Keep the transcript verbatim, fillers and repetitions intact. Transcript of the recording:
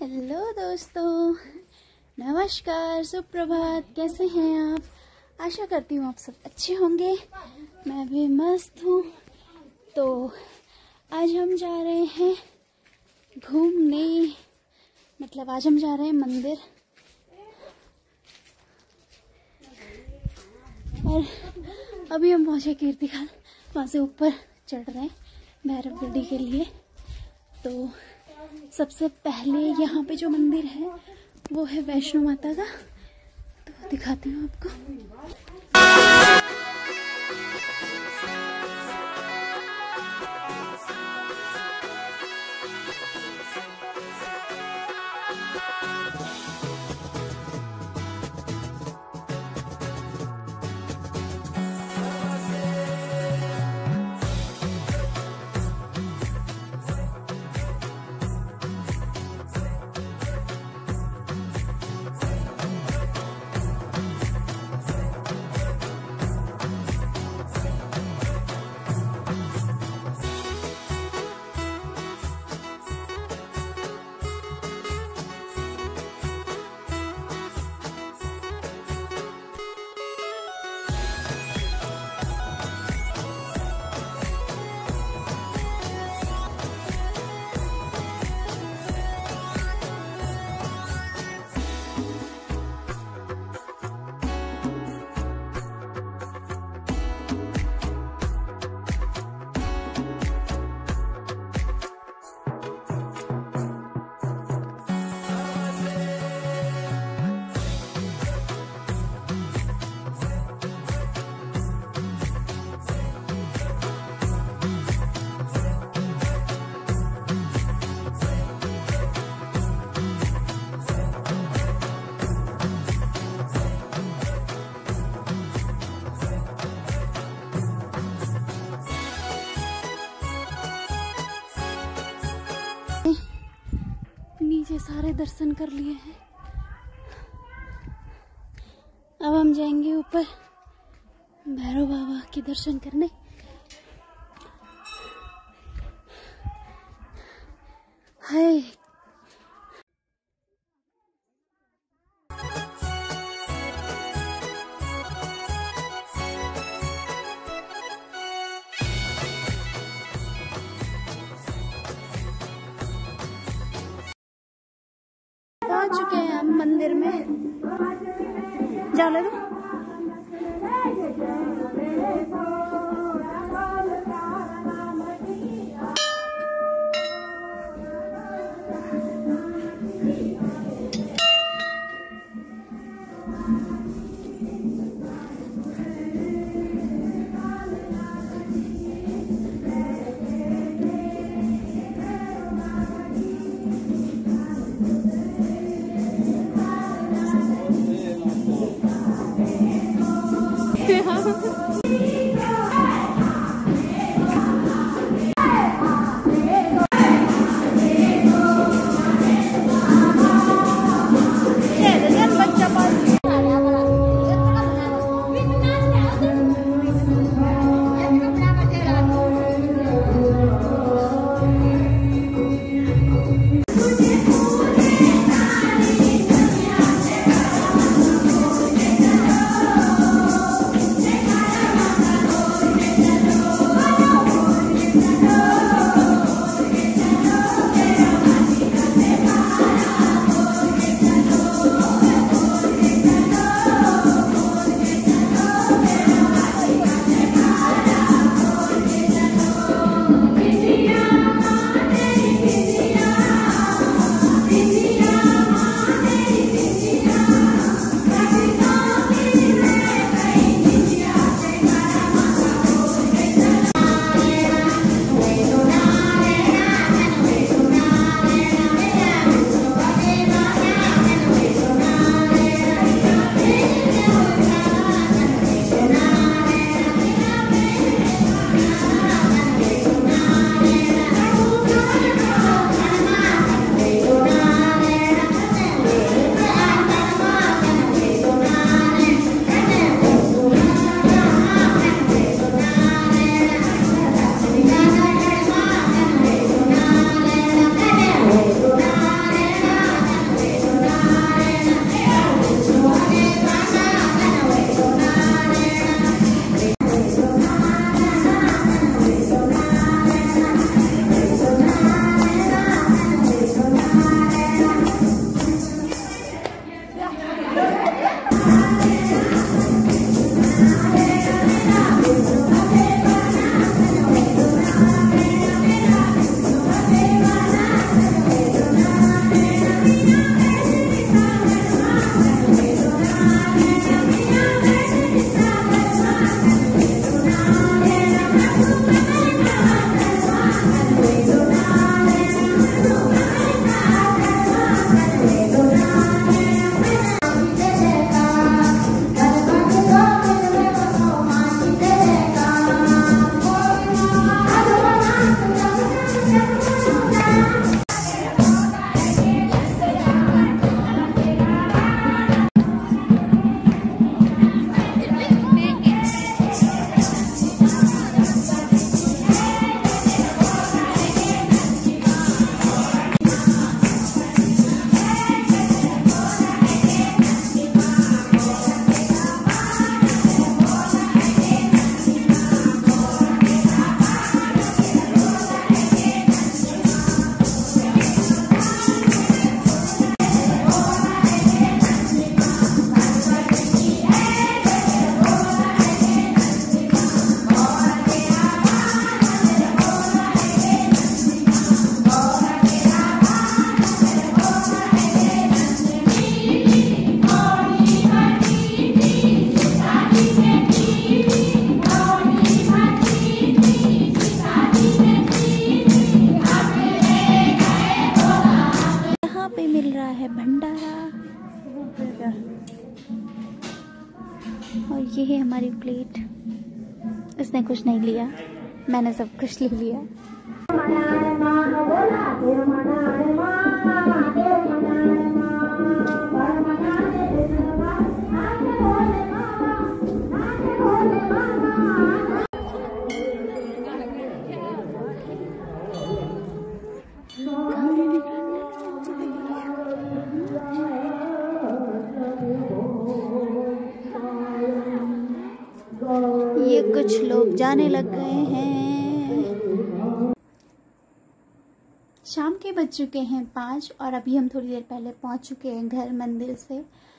Hello दोस्तों, नमस्कार, सुप्रभात। कैसे हैं आप? आशा करती हूँ आप सब अच्छे होंगे। मैं भी मस्त हूँ। तो आज हम जा रहे हैं घूमने, मतलब आज हम जा रहे हैं मंदिर। और अभी हम पहुँचे कीर्तिखाल, वहाँ से ऊपर चढ़ रहे हैं भैरव गढ़ी के लिए। तो सबसे पहले यहाँ पे जो मंदिर है वो है वैष्णो माता का, तो दिखाती हूँ आपको। नीचे सारे दर्शन कर लिए हैं। अब हम जाएंगे ऊपर भैरव बाबा के दर्शन करने। हाय, पहुंच चुके हैं हम मंदिर में। जा ले दो। मिल रहा है भंडारा। और ये है हमारी प्लेट। इसने कुछ नहीं लिया, मैंने सब कुछ ले लिया। ये कुछ लोग जाने लग गए हैं। शाम के बज चुके हैं पाँच और अभी हम थोड़ी देर पहले पहुंच चुके हैं घर मंदिर से।